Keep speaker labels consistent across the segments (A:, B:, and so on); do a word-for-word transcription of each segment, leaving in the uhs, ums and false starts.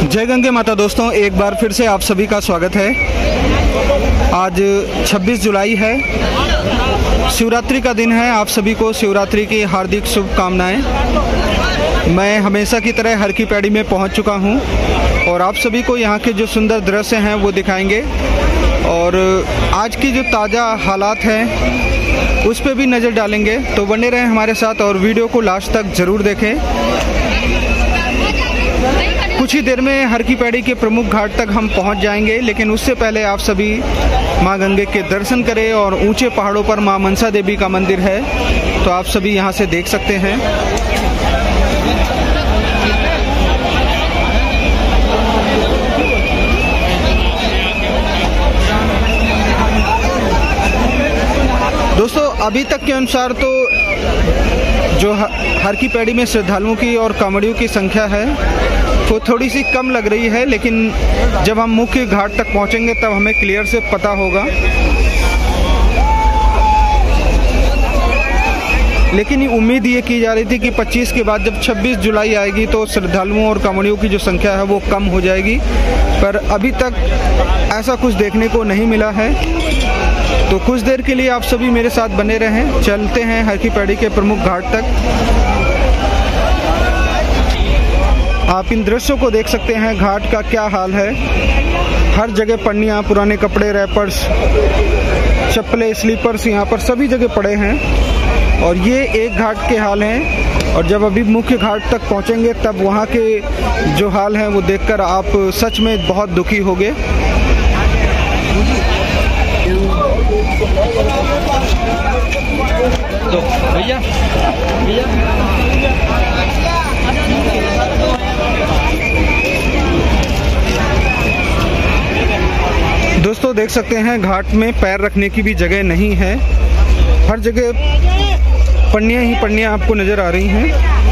A: जय गंगे माता। दोस्तों, एक बार फिर से आप सभी का स्वागत है। आज छब्बीस जुलाई है, शिवरात्रि का दिन है। आप सभी को शिवरात्रि की हार्दिक शुभकामनाएं। मैं हमेशा की तरह हर की पैड़ी में पहुंच चुका हूं और आप सभी को यहां के जो सुंदर दृश्य हैं वो दिखाएंगे और आज की जो ताज़ा हालात हैं उस पर भी नज़र डालेंगे। तो बने रहें हमारे साथ और वीडियो को लास्ट तक ज़रूर देखें। कुछ ही देर में हर की पैड़ी के प्रमुख घाट तक हम पहुंच जाएंगे, लेकिन उससे पहले आप सभी मां गंगे के दर्शन करें। और ऊंचे पहाड़ों पर मां मनसा देवी का मंदिर है, तो आप सभी यहां से देख सकते हैं। दोस्तों, अभी तक के अनुसार तो जो हर की पैड़ी में श्रद्धालुओं की और कांवड़ियों की संख्या है वो थोड़ी सी कम लग रही है, लेकिन जब हम मुख्य घाट तक पहुंचेंगे तब हमें क्लियर से पता होगा। लेकिन उम्मीद ये की जा रही थी कि पच्चीस के बाद जब छब्बीस जुलाई आएगी तो श्रद्धालुओं और कांवड़ियों की जो संख्या है वो कम हो जाएगी, पर अभी तक ऐसा कुछ देखने को नहीं मिला है। तो कुछ देर के लिए आप सभी मेरे साथ बने रहें। चलते हैं हर की पैड़ी के प्रमुख घाट तक। आप इन दृश्यों को देख सकते हैं, घाट का क्या हाल है। हर जगह पन्नियाँ, पुराने कपड़े, रैपर्स, चप्पलें, स्लीपर्स यहाँ पर सभी जगह पड़े हैं और ये एक घाट के हाल हैं। और जब अभी मुख्य घाट तक पहुँचेंगे तब वहाँ के जो हाल हैं वो देखकर आप सच में बहुत दुखी होंगे। तो भैया भैया दोस्तों, देख सकते हैं घाट में पैर रखने की भी जगह नहीं है। हर जगह पन्नियां ही पन्नियां आपको नजर आ रही हैं।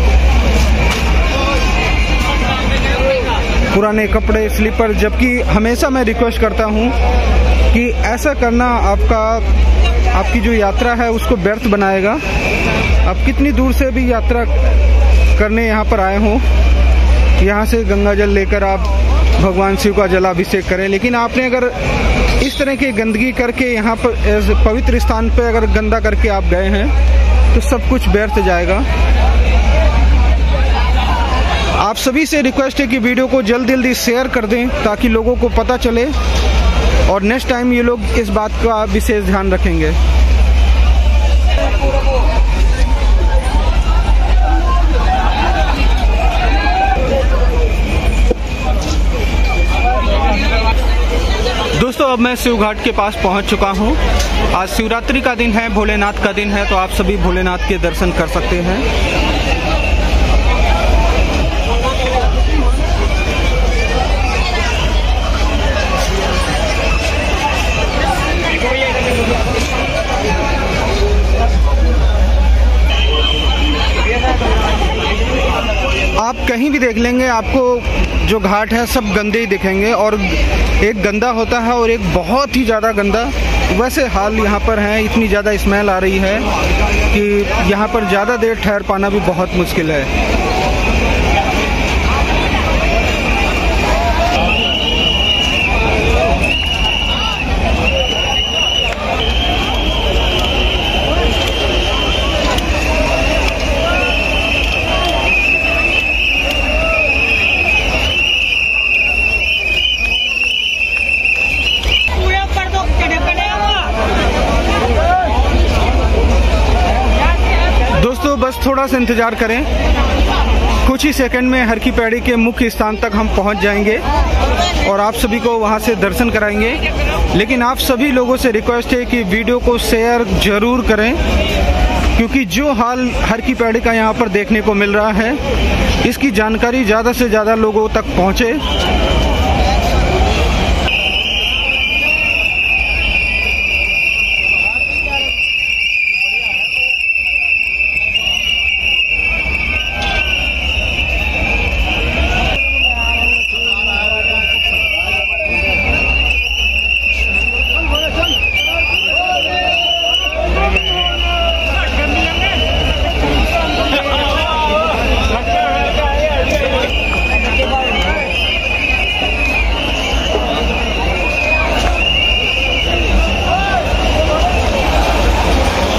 A: पुराने कपड़े, स्लीपर, जबकि हमेशा मैं रिक्वेस्ट करता हूं कि ऐसा करना आपका आपकी जो यात्रा है उसको व्यर्थ बनाएगा। आप कितनी दूर से भी यात्रा करने यहाँ पर आए हों, यहाँ से गंगा जल लेकर आप भगवान शिव का जलाभिषेक करें, लेकिन आपने अगर इस तरह की गंदगी करके यहाँ पर पवित्र स्थान पर अगर गंदा करके आप गए हैं तो सब कुछ व्यर्थ जाएगा। आप सभी से रिक्वेस्ट है कि वीडियो को जल्दी जल्दी शेयर कर दें ताकि लोगों को पता चले और नेक्स्ट टाइम ये लोग इस बात का विशेष ध्यान रखेंगे। दोस्तों, अब मैं शिव घाट के पास पहुंच चुका हूं। आज शिवरात्रि का दिन है, भोलेनाथ का दिन है, तो आप सभी भोलेनाथ के दर्शन कर सकते हैं। आप कहीं भी देख लेंगे आपको जो घाट है सब गंदे ही दिखेंगे, और एक गंदा होता है और एक बहुत ही ज़्यादा गंदा। वैसे हाल यहाँ पर है, इतनी ज़्यादा स्मेल आ रही है कि यहाँ पर ज़्यादा देर ठहर पाना भी बहुत मुश्किल है। बस थोड़ा सा इंतजार करें, कुछ ही सेकंड में हर की पैड़ी के मुख्य स्थान तक हम पहुंच जाएंगे और आप सभी को वहां से दर्शन कराएंगे। लेकिन आप सभी लोगों से रिक्वेस्ट है कि वीडियो को शेयर जरूर करें, क्योंकि जो हाल हर की पैड़ी का यहां पर देखने को मिल रहा है इसकी जानकारी ज़्यादा से ज़्यादा लोगों तक पहुंचे।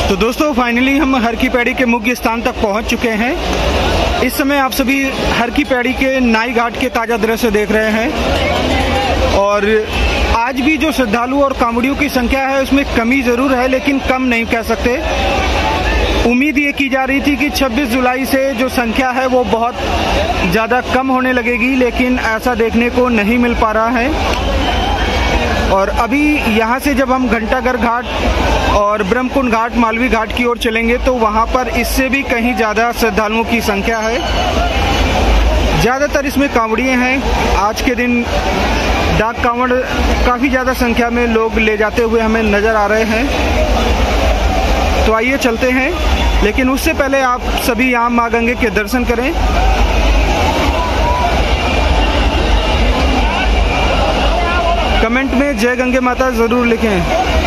A: तो दोस्तों फाइनली हम हर की पैड़ी के मुख्य स्थान तक पहुंच चुके हैं। इस समय आप सभी हर की पैड़ी के नाई घाट के ताज़ा दृश्य देख रहे हैं और आज भी जो श्रद्धालु और कांवड़ियों की संख्या है उसमें कमी ज़रूर है, लेकिन कम नहीं कह सकते। उम्मीद ये की जा रही थी कि छब्बीस जुलाई से जो संख्या है वो बहुत ज़्यादा कम होने लगेगी, लेकिन ऐसा देखने को नहीं मिल पा रहा है। और अभी यहाँ से जब हम घंटाघर घाट और ब्रह्मकुंड घाट, मालवी घाट की ओर चलेंगे तो वहाँ पर इससे भी कहीं ज़्यादा श्रद्धालुओं की संख्या है। ज़्यादातर इसमें कांवड़िए हैं। आज के दिन डाक कांवड़ काफ़ी ज़्यादा संख्या में लोग ले जाते हुए हमें नज़र आ रहे हैं। तो आइए चलते हैं, लेकिन उससे पहले आप सभी यहाँ माँ गंगे के दर्शन करें। कमेंट में जय गंगे माता ज़रूर लिखें।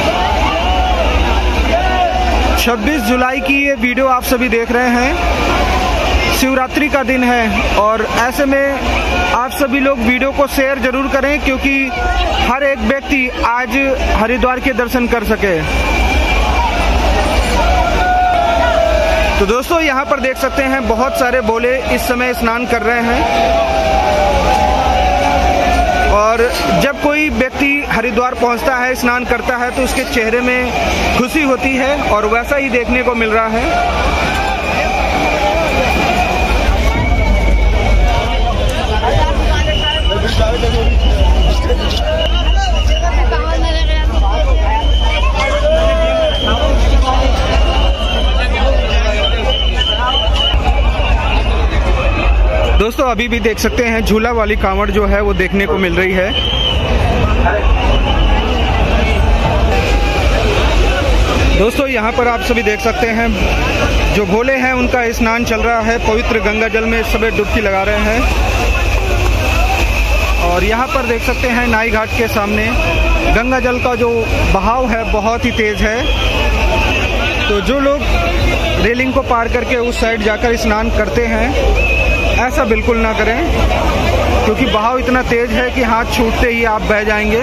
A: छब्बीस जुलाई की ये वीडियो आप सभी देख रहे हैं। शिवरात्रि का दिन है और ऐसे में आप सभी लोग वीडियो को शेयर जरूर करें, क्योंकि हर एक व्यक्ति आज हरिद्वार के दर्शन कर सके। तो दोस्तों यहाँ पर देख सकते हैं बहुत सारे भोले इस समय स्नान कर रहे हैं। और जब कोई व्यक्ति हरिद्वार पहुंचता है, स्नान करता है, तो उसके चेहरे में खुशी होती है और वैसा ही देखने को मिल रहा है। दोस्तों अभी भी देख सकते हैं झूला वाली कांवड़ जो है वो देखने को मिल रही है। दोस्तों यहाँ पर आप सभी देख सकते हैं जो भोले हैं उनका स्नान चल रहा है। पवित्र गंगा जल में सभी डुबकी लगा रहे हैं। और यहाँ पर देख सकते हैं नाई घाट के सामने गंगा जल का जो बहाव है बहुत ही तेज है। तो जो लोग रेलिंग को पार करके उस साइड जाकर स्नान करते हैं ऐसा बिल्कुल ना करें, क्योंकि बहाव इतना तेज है कि हाथ छूटते ही आप बह जाएंगे।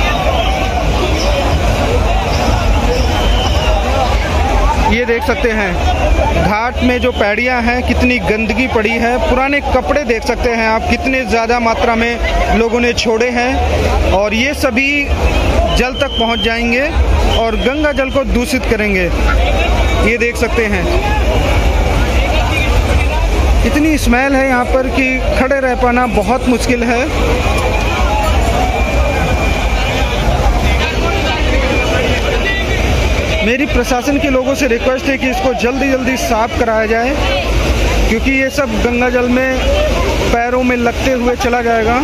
A: ये देख सकते हैं घाट में जो पैड़ियां हैं कितनी गंदगी पड़ी है। पुराने कपड़े देख सकते हैं आप कितने ज़्यादा मात्रा में लोगों ने छोड़े हैं और ये सभी जल तक पहुंच जाएंगे और गंगा जल को दूषित करेंगे। ये देख सकते हैं इतनी स्मेल है यहाँ पर कि खड़े रह पाना बहुत मुश्किल है। मेरी प्रशासन के लोगों से रिक्वेस्ट है कि इसको जल्दी जल्दी साफ कराया जाए, क्योंकि ये सब गंगा जल में पैरों में लगते हुए चला जाएगा।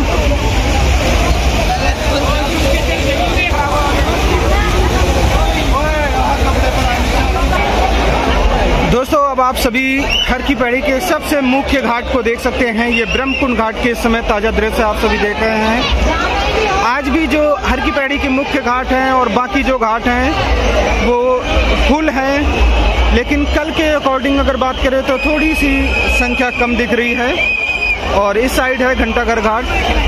A: दोस्तों अब आप सभी हर की पैड़ी के सबसे मुख्य घाट को देख सकते हैं। ये ब्रह्मकुंड घाट के इस समय ताज़ा दृश्य आप सभी देख रहे हैं। आज भी जो हर की पैड़ी के मुख्य घाट हैं और बाकी जो घाट हैं वो फुल हैं, लेकिन कल के अकॉर्डिंग अगर बात करें तो थोड़ी सी संख्या कम दिख रही है। और इस साइड है घंटाघर घाट।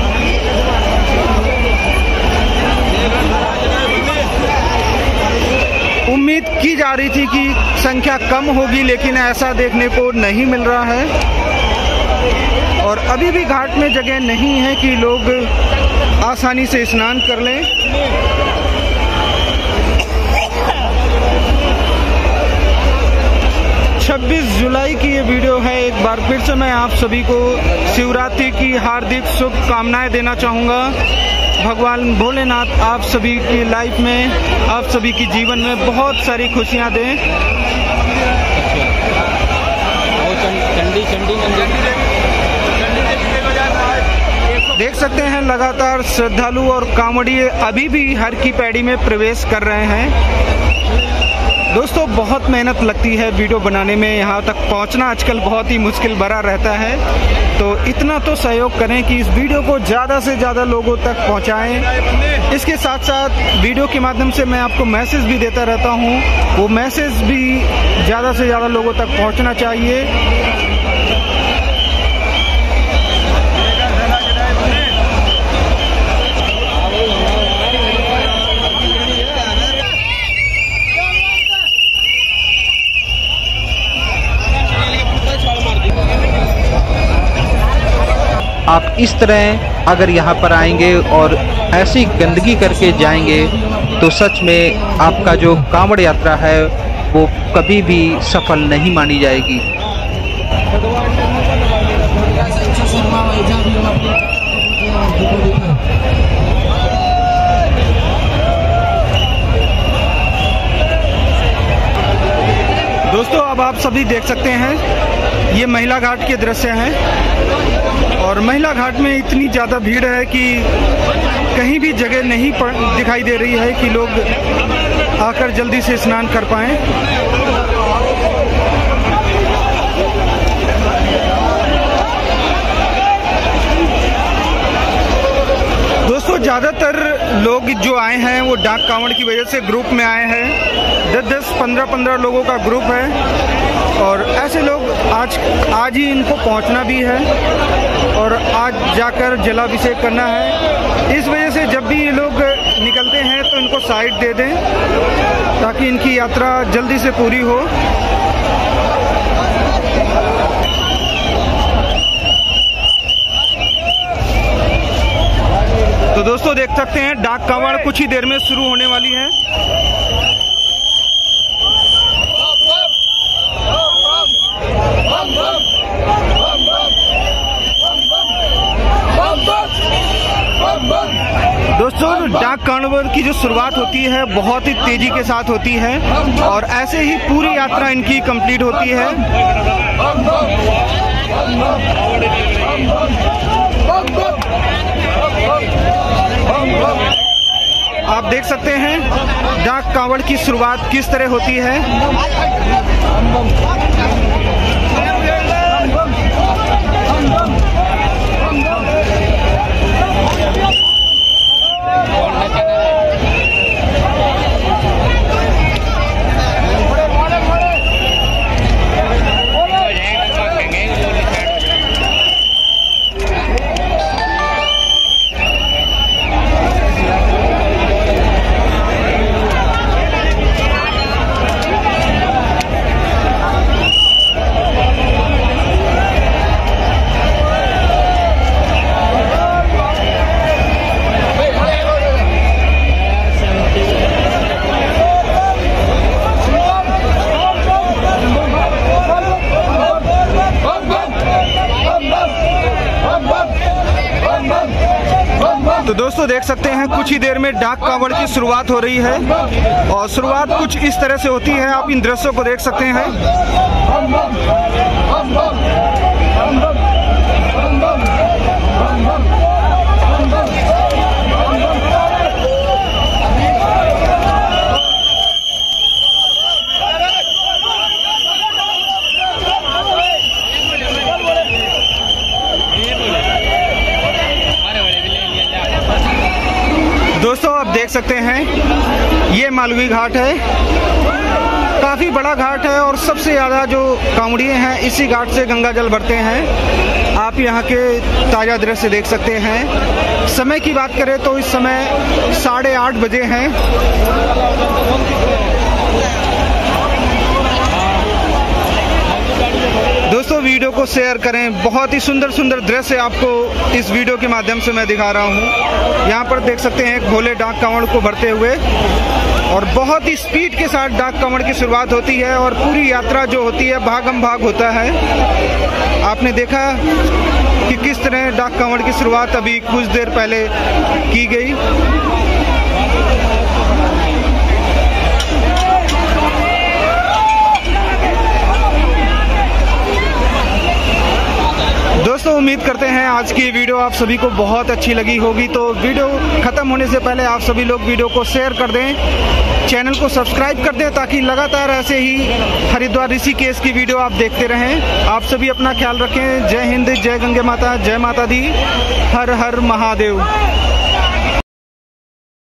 A: उम्मीद की जा रही थी कि संख्या कम होगी, लेकिन ऐसा देखने को नहीं मिल रहा है। और अभी भी घाट में जगह नहीं है कि लोग आसानी से स्नान कर लें। छब्बीस जुलाई की ये वीडियो है। एक बार फिर से मैं आप सभी को शिवरात्रि की हार्दिक शुभकामनाएं देना चाहूँगा। भगवान भोलेनाथ आप सभी की लाइफ में, आप सभी की जीवन में बहुत सारी खुशियां दें। देख सकते हैं लगातार श्रद्धालु और कांवड़िए अभी भी हर की पैड़ी में प्रवेश कर रहे हैं। दोस्तों बहुत मेहनत लगती है वीडियो बनाने में, यहाँ तक पहुँचना आजकल बहुत ही मुश्किल भरा रहता है। तो इतना तो सहयोग करें कि इस वीडियो को ज़्यादा से ज़्यादा लोगों तक पहुँचाएं। इसके साथ साथ वीडियो के माध्यम से मैं आपको मैसेज भी देता रहता हूँ, वो मैसेज भी ज़्यादा से ज़्यादा लोगों तक पहुँचना चाहिए।
B: इस तरह अगर यहाँ पर आएंगे और ऐसी गंदगी करके जाएंगे तो सच में आपका जो कांवड़ यात्रा है वो कभी भी सफल नहीं मानी जाएगी।
A: दोस्तों अब आप सभी देख सकते हैं ये महिला घाट के दृश्य हैं और महिला घाट में इतनी ज़्यादा भीड़ है कि कहीं भी जगह नहीं दिखाई दे रही है कि लोग आकर जल्दी से स्नान कर पाएं। दोस्तों ज़्यादातर लोग जो आए हैं वो डाक कांवड़ की वजह से ग्रुप में आए हैं। दस दस पंद्रह पंद्रह लोगों का ग्रुप है और ऐसे लोग आज आज ही इनको पहुंचना भी है और आज जाकर जलाभिषेक करना है। इस वजह से जब भी ये लोग निकलते हैं तो इनको साइड दे दें ताकि इनकी यात्रा जल्दी से पूरी हो। तो दोस्तों देख सकते हैं डाक कांवड़ कुछ ही देर में शुरू होने वाली है। दोस्तों डाक कांवड़ की जो शुरुआत होती है बहुत ही तेजी के साथ होती है और ऐसे ही पूरी यात्रा इनकी कंप्लीट होती है। आप देख सकते हैं डाक कांवड़ की शुरुआत किस तरह होती है। तो दोस्तों देख सकते हैं कुछ ही देर में डाक कांवड़ की शुरुआत हो रही है और शुरुआत कुछ इस तरह से होती है। आप इन दृश्यों को देख सकते हैं। दोस्तों आप देख सकते हैं ये मालवी घाट है, काफ़ी बड़ा घाट है और सबसे ज़्यादा जो कांवड़िए हैं इसी घाट से गंगा जल भरते हैं। आप यहाँ के ताज़ा दृश्य देख सकते हैं। समय की बात करें तो इस समय साढ़े आठ बजे हैं। दोस्तों वीडियो को शेयर करें, बहुत ही सुंदर सुंदर दृश्य आपको इस वीडियो के माध्यम से मैं दिखा रहा हूँ। यहाँ पर देख सकते हैं भोले डाक कांवड़ को भरते हुए और बहुत ही स्पीड के साथ डाक कांवड़ की शुरुआत होती है और पूरी यात्रा जो होती है भागम भाग होता है। आपने देखा कि किस तरह डाक कांवड़ की शुरुआत अभी कुछ देर पहले की गई। दोस्तों उम्मीद करते हैं आज की वीडियो आप सभी को बहुत अच्छी लगी होगी। तो वीडियो खत्म होने से पहले आप सभी लोग वीडियो को शेयर कर दें, चैनल को सब्सक्राइब कर दें ताकि लगातार ऐसे ही हरिद्वार ऋषिकेश की वीडियो आप देखते रहें। आप सभी अपना ख्याल रखें। जय हिंद, जय गंगे माता, जय माता दी, हर हर महादेव।